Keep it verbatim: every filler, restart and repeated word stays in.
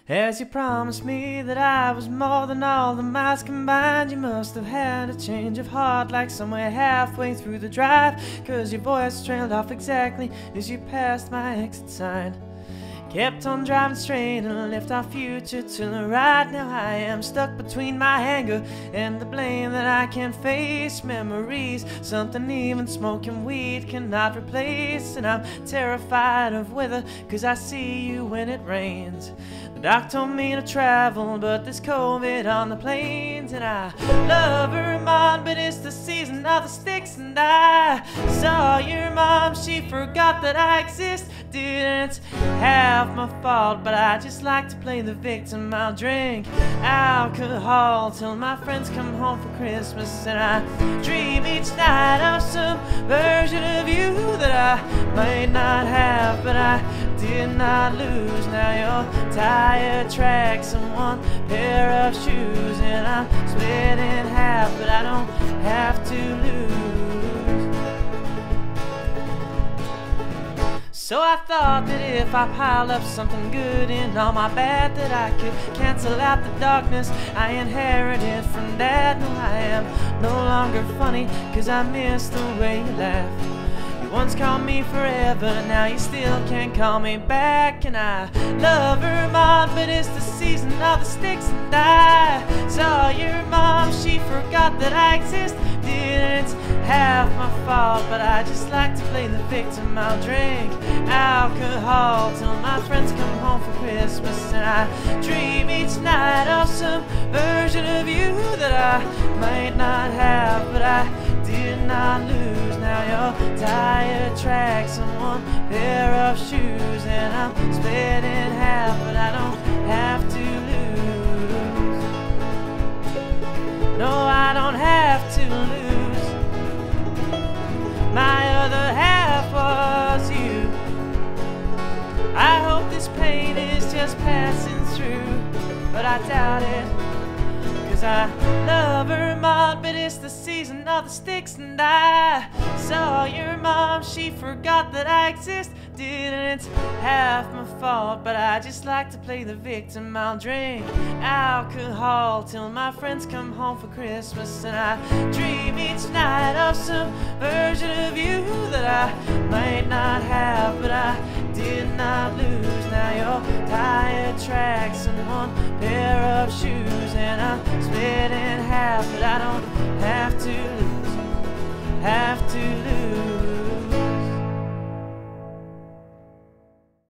As you promised me that I was more than all the miles combined, you must have had a change of heart, like somewhere halfway through the drive, 'cause your voice trailed off exactly as you passed my exit sign. Kept on driving straight and left our future to the right. Now I am stuck between my anger and the blame that I can't face. Memories, something even smoking weed cannot replace. And I'm terrified of weather, 'cause I see you when it rains. The doc told me to travel, but there's COVID on the planes. And I love her mom, but it's the season of the sticks. And I saw your mom, she forgot that I exist. Didn't have my fault, but I just like to play the victim. I'll drink alcohol till my friends come home for Christmas. And I dream each night of some version of you that I might not have, but I did not lose. Now your tire tracks and one pair of shoes, and I'm split in half, but I don't have to lose. So I thought that if I piled up something good in all my bad, that I could cancel out the darkness I inherited from Dad. No, I am no longer funny, 'cause I miss the way you laugh. You once called me forever, now you still can't call me back. And I love her mom, but it's the season of the sticks. And I saw your mom, she forgot that I exist. Didn't have my fault, but I just like to play the victim. I'll drink alcohol till my friends come home for Christmas. And I dream each night of some version of you that I might not have, but I did not lose. Now your tire tracks and one pair of shoes, and I'm split in half, but I don't have to lose. No, I don't have to lose. My other half was you. I hope this pain is just passing through, but I doubt it, 'cause I love her mom, but it's the season of the sticks. And I saw your mom, she forgot that I exist. Didn't have my fault, but I just like to play the victim. I'll drink alcohol till my friends come home for Christmas. And I dream each night of some version of you that I might not have, but I did not lose. Now your tire tracks and one pair of shoes, and I'm split in half, but I don't have to lose, have to lose.